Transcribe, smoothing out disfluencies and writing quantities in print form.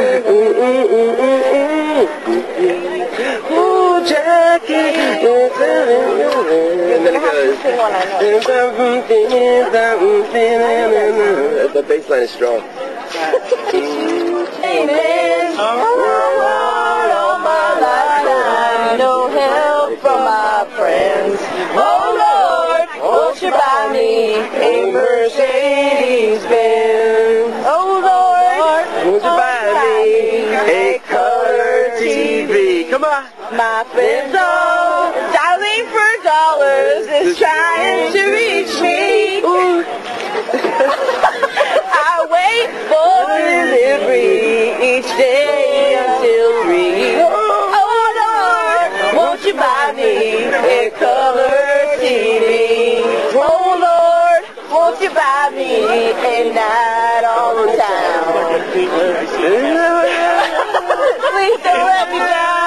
Ooh, Jackie. You're gonna have to sing one I know. The bass line is strong. Amen. All my lifetime, no help from my friends. Oh Lord, won't you buy me a Mercedes-Benz? Oh Lord, Won't you buy me a color TV? Come on. my friends all dialing for dollars is trying to reach me. I wait for delivery each day until 3. Oh Lord, won't you buy me a color TV? Oh Lord, won't you buy me a night on town? Please don't let me down.